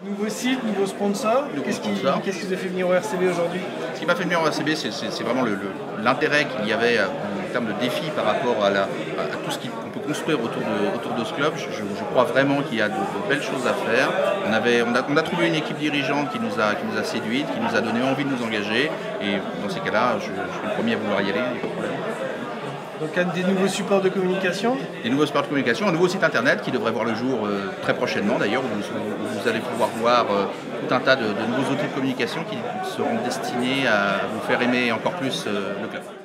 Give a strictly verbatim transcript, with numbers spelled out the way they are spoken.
Nouveau site, nouveau sponsor. Nouveau Qu'est-ce qui, sponsor. qu'est-ce qui vous a fait venir au R C B aujourd'hui? Ce qui m'a fait venir au R C B, c'est vraiment l'intérêt qu'il y avait en termes de défis par rapport à, la, à tout ce qu'on peut construire autour de, autour de ce club. Je, je crois vraiment qu'il y a de, de belles choses à faire. On, avait, on, a, on a trouvé une équipe dirigeante qui nous a, qui nous a séduite, qui nous a donné envie de nous engager. Et dans ces cas-là, je, je suis le premier à vouloir y aller, il n'y a pas de problème. Donc un des nouveaux supports de communication? Des nouveaux supports de communication, un nouveau site internet qui devrait voir le jour euh, très prochainement d'ailleurs, où, où vous allez pouvoir voir euh, tout un tas de, de nouveaux outils de communication qui seront destinés à vous faire aimer encore plus euh, le club.